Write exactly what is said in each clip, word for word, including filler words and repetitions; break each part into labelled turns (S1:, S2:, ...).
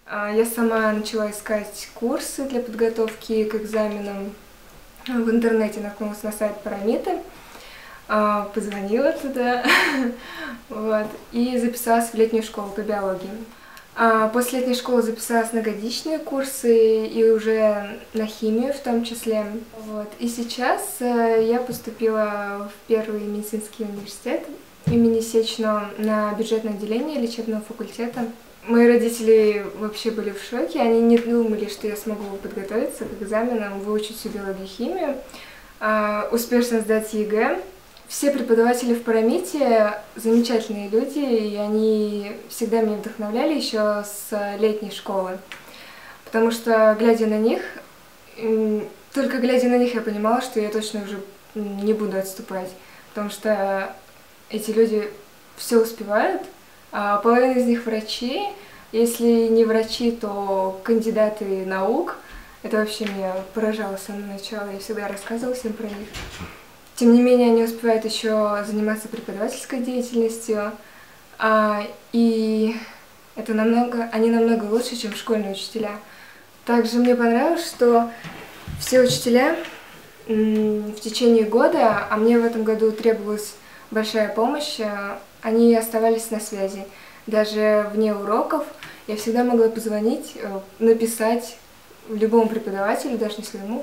S1: А, Я сама начала искать курсы для подготовки к экзаменам. В интернете наткнулась на сайт Парамиты, а, позвонила туда вот, и записалась в летнюю школу по биологии. А после летней школы записалась на годичные курсы и уже на химию в том числе. Вот. И сейчас э, я поступила в первый медицинский университет имени Сечно на бюджетное отделение лечебного факультета. Мои родители вообще были в шоке, они не думали, что я смогу подготовиться к экзаменам, выучить всю биологию и химию, а, успешно сдать ЕГЭ. Все преподаватели в Парамите замечательные люди, и они всегда меня вдохновляли еще с летней школы. Потому что, глядя на них, только глядя на них я понимала, что я точно уже не буду отступать. Потому что эти люди все успевают, а половина из них врачи. Если не врачи, то кандидаты наук. Это вообще меня поражало с самого начала, я всегда рассказывала всем про них. Тем не менее, они успевают еще заниматься преподавательской деятельностью, а, и это намного, они намного лучше, чем школьные учителя. Также мне понравилось, что все учителя в течение года, а мне в этом году требовалась большая помощь, они оставались на связи. Даже вне уроков я всегда могла позвонить, написать любому преподавателю, даже не своему,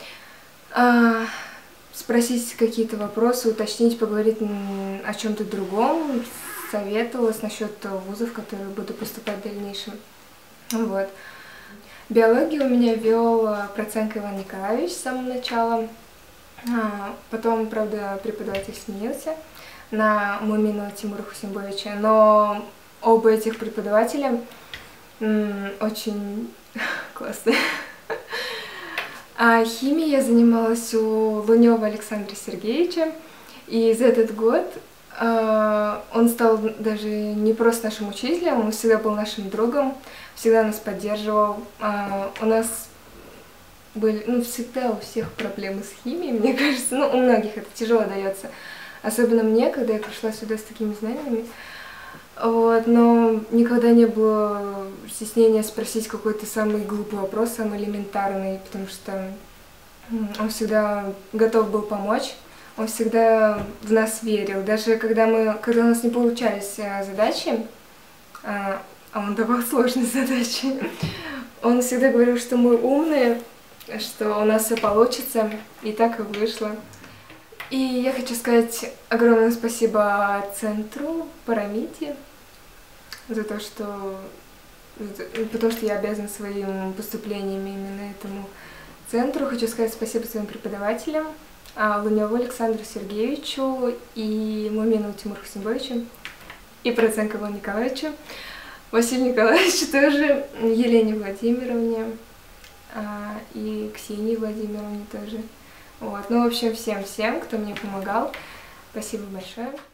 S1: спросить какие-то вопросы, уточнить, поговорить о чем-то другом, советовалась насчет вузов, в которые буду поступать в дальнейшем. Вот. Биологию у меня вел Проценко Иван Николаевич с самого начала. Потом, правда, преподаватель сменился на Муминова Тимура Хусимбовича, но оба этих преподавателя очень классные. А химией я занималась у Лунева Александра Сергеевича, и за этот год э, он стал даже не просто нашим учителем, он всегда был нашим другом, всегда нас поддерживал. Э, у нас были, ну, всегда у всех проблемы с химией, мне кажется, ну, у многих это тяжело дается, особенно мне, когда я пришла сюда с такими знаниями. Вот, но никогда не было стеснения спросить какой-то самый глупый вопрос, самый элементарный, потому что он всегда готов был помочь, он всегда в нас верил. Даже когда, мы, когда у нас не получались задачи, а он давал сложные задачи, он всегда говорил, что мы умные, что у нас все получится, и так и вышло. И я хочу сказать огромное спасибо центру Парамите за то, что, потому что я обязана своим поступлением именно этому центру. Хочу сказать спасибо своим преподавателям, Луневу Александру Сергеевичу и Муминову Тимуру Хусимбовичу, и Проценко Ивану Николаевичу, Василию Николаевичу тоже, Елене Владимировне и Ксении Владимировне тоже. Вот. Ну, в общем, всем-всем, кто мне помогал. Спасибо большое.